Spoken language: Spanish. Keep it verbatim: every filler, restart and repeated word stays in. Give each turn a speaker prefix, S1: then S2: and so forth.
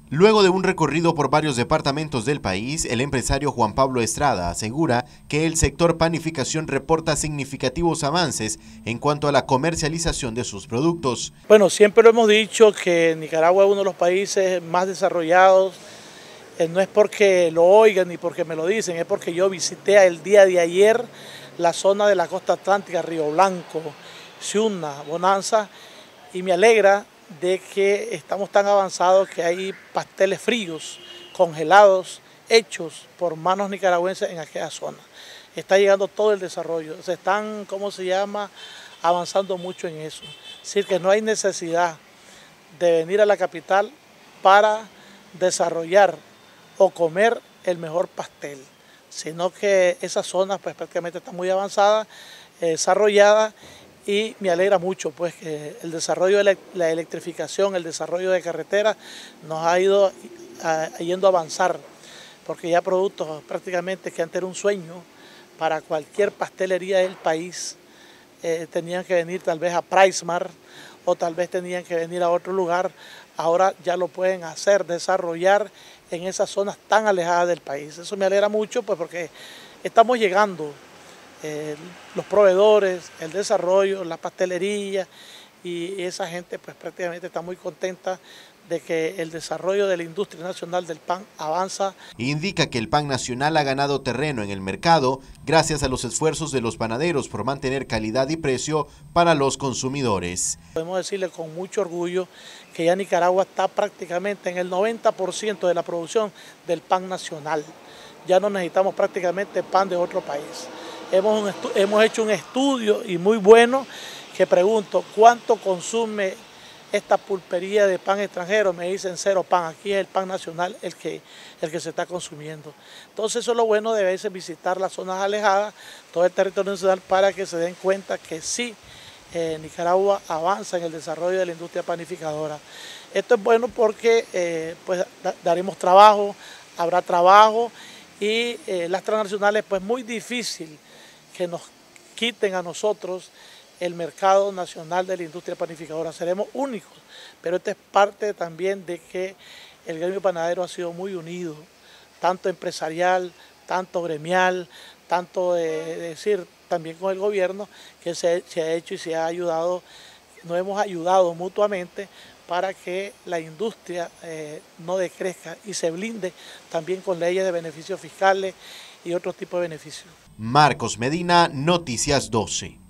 S1: Luego de un recorrido por varios departamentos del país, el empresario Juan Pablo Estrada asegura que el sector panificación reporta significativos avances en cuanto a la comercialización de sus productos.
S2: Bueno, siempre lo hemos dicho que Nicaragua es uno de los países más desarrollados. Eh, no es porque lo oigan ni porque me lo dicen, es porque yo visité el día de ayer la zona de la costa atlántica, Río Blanco, Ciuna, Bonanza, y me alegra de que estamos tan avanzados que hay pasteles fríos, congelados, hechos por manos nicaragüenses en aquella zona. Está llegando todo el desarrollo, se están, ¿cómo se llama?, avanzando mucho en eso. Es decir, que no hay necesidad de venir a la capital para desarrollar o comer el mejor pastel, sino que esa zona pues prácticamente está muy avanzada, eh, desarrollada, y me alegra mucho pues que el desarrollo de la electrificación, el desarrollo de carreteras nos ha ido a, yendo a avanzar, porque ya productos prácticamente que antes era un sueño para cualquier pastelería del país, eh, tenían que venir tal vez a PriceSmart o tal vez tenían que venir a otro lugar, ahora ya lo pueden hacer, desarrollar en esas zonas tan alejadas del país. Eso me alegra mucho pues porque estamos llegando, eh, los proveedores, el desarrollo, la pastelería, y esa gente pues prácticamente está muy contenta de que el desarrollo de la industria nacional del pan avanza.
S1: Indica que el pan nacional ha ganado terreno en el mercado gracias a los esfuerzos de los panaderos por mantener calidad y precio para los consumidores.
S2: Podemos decirle con mucho orgullo que ya Nicaragua está prácticamente en el noventa por ciento de la producción del pan nacional. Ya no necesitamos prácticamente pan de otro país. Hemos, hemos hecho un estudio y muy bueno que pregunto cuánto consume esta pulpería de pan extranjero. Me dicen cero pan, aquí es el pan nacional el que, el que se está consumiendo. Entonces eso es lo bueno de veces visitar las zonas alejadas, todo el territorio nacional, para que se den cuenta que sí, eh, Nicaragua avanza en el desarrollo de la industria panificadora. Esto es bueno porque eh, pues, da, daremos trabajo, habrá trabajo, y eh, las transnacionales pues muy difícil que nos quiten a nosotros el mercado nacional de la industria panificadora. Seremos únicos, pero esta es parte también de que el gremio panadero ha sido muy unido, tanto empresarial, tanto gremial, tanto de, de decir también con el gobierno, que se, se ha hecho y se ha ayudado, nos hemos ayudado mutuamente para que la industria eh, no decrezca y se blinde también con leyes de beneficios fiscales y otros tipos de beneficios.
S1: Marcos Medina, Noticias doce.